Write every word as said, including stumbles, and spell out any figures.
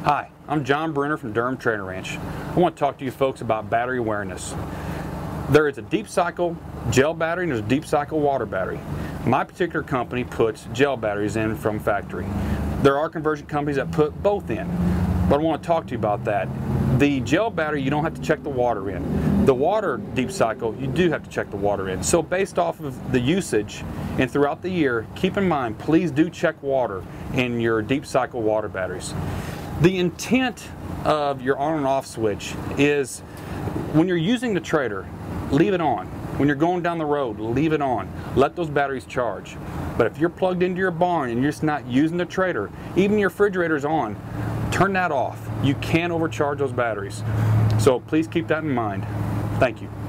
Hi, I'm John Brunner from Durham Trailer Ranch. I want to talk to you folks about battery awareness. There is a deep cycle gel battery and there's a deep cycle water battery. My particular company puts gel batteries in from factory. There are conversion companies that put both in, but I want to talk to you about that. The gel battery, you don't have to check the water in. The water deep cycle, you do have to check the water in. So based off of the usage and throughout the year, keep in mind, please do check water in your deep cycle water batteries. The intent of your on and off switch is when you're using the trailer, leave it on. When you're going down the road, leave it on. Let those batteries charge. But if you're plugged into your barn and you're just not using the trailer, even your refrigerator's on, turn that off. You can overcharge those batteries. So please keep that in mind. Thank you.